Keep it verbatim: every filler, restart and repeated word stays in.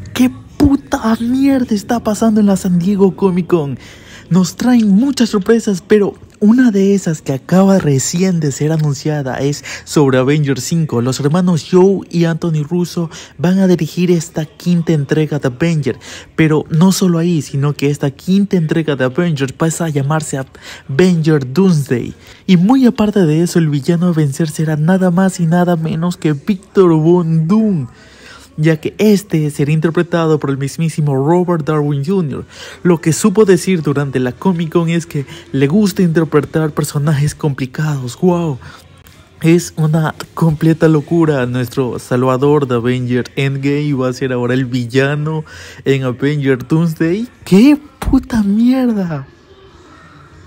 ¿Qué puta mierda está pasando en la San Diego Comic Con? Nos traen muchas sorpresas, pero una de esas que acaba recién de ser anunciada es sobre Avengers cinco. Los hermanos Joe y Anthony Russo van a dirigir esta quinta entrega de Avengers. Pero no solo ahí, sino que esta quinta entrega de Avengers pasa a llamarse Avengers Doomsday. Y muy aparte de eso, el villano a vencer será nada más y nada menos que Victor Von Doom, ya que este será interpretado por el mismísimo Robert Downey junior Lo que supo decir durante la Comic Con es que le gusta interpretar personajes complicados. ¡Wow! Es una completa locura. Nuestro salvador de Avengers Endgame va a ser ahora el villano en Avengers Doomsday. ¡Qué puta mierda!